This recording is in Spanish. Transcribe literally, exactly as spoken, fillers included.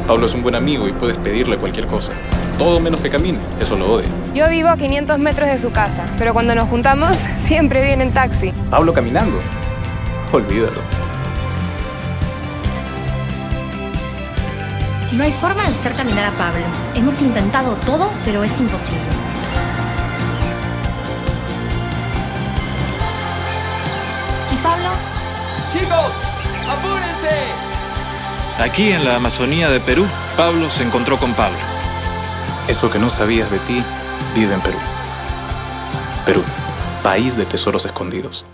Pablo es un buen amigo y puedes pedirle cualquier cosa. Todo menos que camine, eso lo odia. Yo vivo a quinientos metros de su casa, pero cuando nos juntamos, siempre viene en taxi. Pablo caminando. Olvídalo. No hay forma de hacer caminar a Pablo. Hemos intentado todo, pero es imposible. ¿Y Pablo? ¡Chicos! ¡Apúrense! Aquí en la Amazonía de Perú, Pablo se encontró con Pablo. Eso que no sabías de ti vive en Perú. Perú, país de tesoros escondidos.